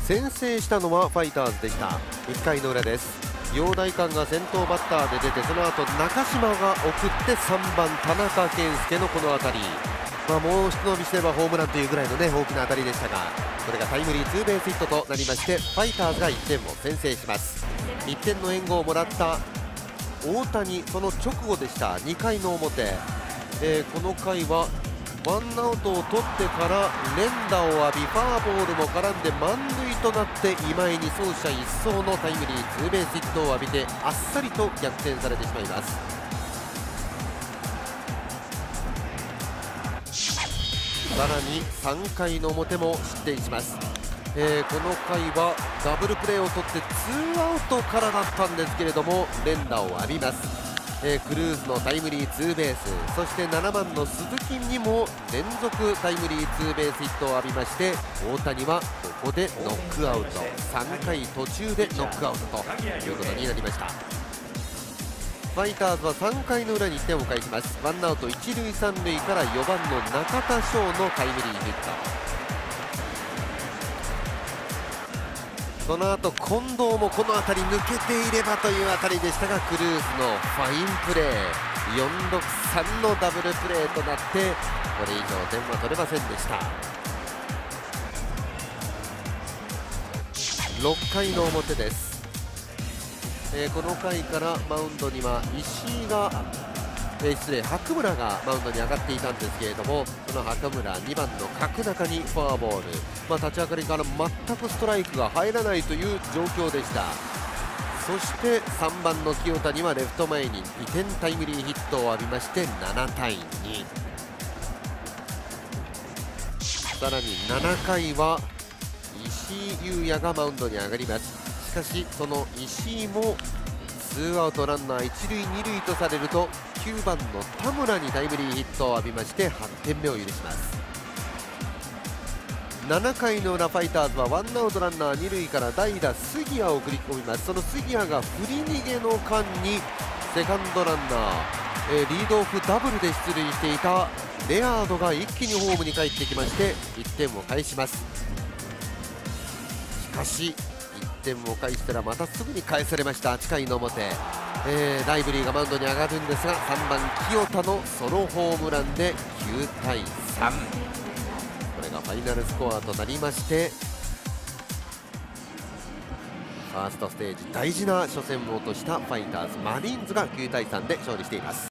先制したのはファイターズでした。1回の裏です。陽大館が先頭バッターで出て、その後中島が送って3番田中健介のこの当たり、もう一伸びしてればホームランというぐらいの、大きな当たりでしたが、これがタイムリーツーベースヒットとなりまして、ファイターズが1点を先制します。1点の援護をもらった大谷、その直後でした。2回の表、この回はワンアウトを取ってから連打を浴び、フォアボールも絡んで満塁となって、今井に走者一掃のタイムリーツーベースヒットを浴びて、あっさりと逆転されてしまいます。さらに3回の表も失点します。この回はダブルプレーを取ってツーアウトからだったんですけれども、連打を浴びます。クルーズのタイムリーツーベース、そして7番の鈴木にも連続タイムリーツーベースヒットを浴びまして、大谷はここでノックアウト、3回途中でノックアウトということになりました。ファイターズは3回の裏に1点を返します。ワンアウト1塁3塁から4番の中田翔のタイムリーヒット、その後近藤もこの当たり抜けていればという当たりでしたが、クルーズのファインプレー、4-6-3のダブルプレーとなって、これ以上点は取れませんでした。6回の表です。この回からマウンドには石井が、白村がマウンドに上がっていたんですけれども、その白村、2番の角中にフォアボール、立ち上がりから全くストライクが入らないという状況でした。そして3番の清田にはレフト前に2点タイムリーヒットを浴びまして、7対2。さらに7回は石井裕也がマウンドに上がります。しかしその石井もツーアウトランナー1塁2塁とされると、9番の田村にタイムリーヒットを浴びまして8点目を許します。7回の裏、ファイターズはワンアウトランナー2塁から代打杉谷を送り込みます。その杉谷が振り逃げの間にセカンドランナー、リードオフダブルで出塁していたレアードが一気にホームに帰ってきまして1点を返します。しかし1点を返したらまたすぐに返されました。8回の表、ライブリーがマウンドに上がるんですが、3番清田のソロホームランで9対3、これがファイナルスコアとなりまして、ファーストステージ大事な初戦を落としたファイターズ、マリーンズが9対3で勝利しています。